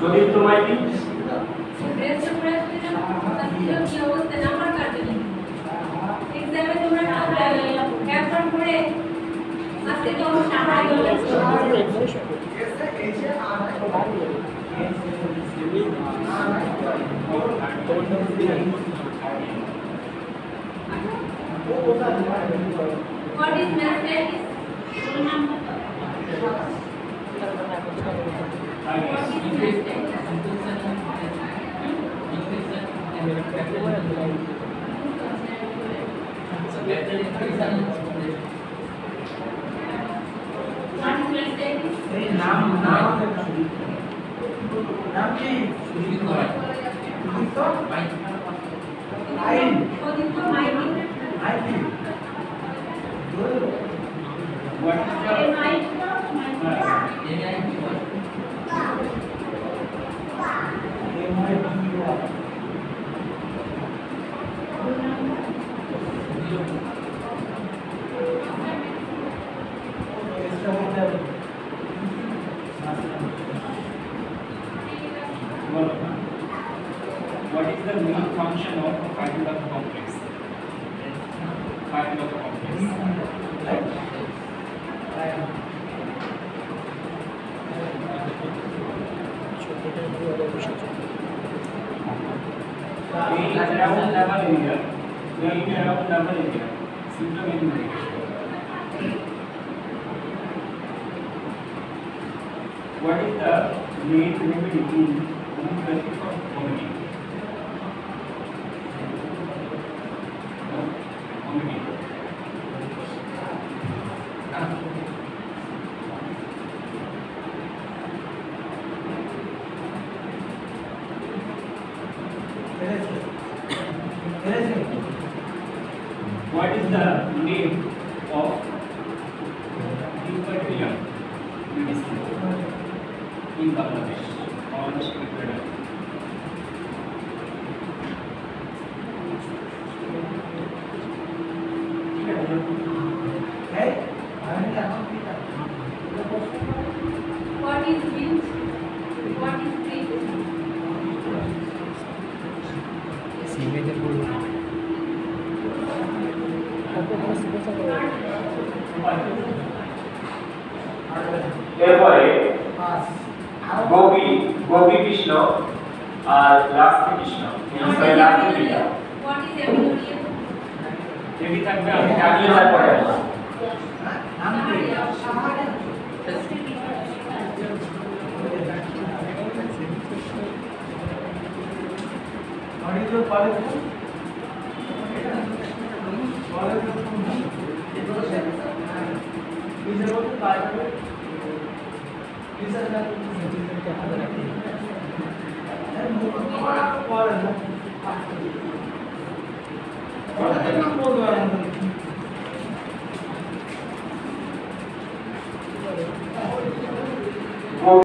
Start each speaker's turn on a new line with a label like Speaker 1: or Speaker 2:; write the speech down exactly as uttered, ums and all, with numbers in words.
Speaker 1: সতীর্থ Maiti
Speaker 2: press press তাহলে কি অবস্থা নাম্বার কাটবে এক্সামে তোমরা ক্যাপশন করে আজকে তো সামনে গেল What is mathematics?
Speaker 1: নাম নাম নাম কি তো আইন
Speaker 2: ওদিকে মাইকি
Speaker 1: আইন what is the
Speaker 2: মাইকি
Speaker 1: What is the main function of a five-block complex? Five-block complex. Right? We around level area. We are around level area. Simple enumeration. What is the main remedy in homeopathy for vomiting? Vomiting. What is the name of Equatorial medicine in Bangladesh or Ecuador?
Speaker 2: What is wind? What is breeze?
Speaker 1: এরপরে গোপী গোপী কৃষ্ণ আর last Krishna এই last Krishna
Speaker 2: What is Epicurium?
Speaker 1: এটি থাকবে আমি জানিয়ে তারপরে
Speaker 2: নাম কি?
Speaker 3: What is your college name? College name? Is about the private. Is that not? And more college.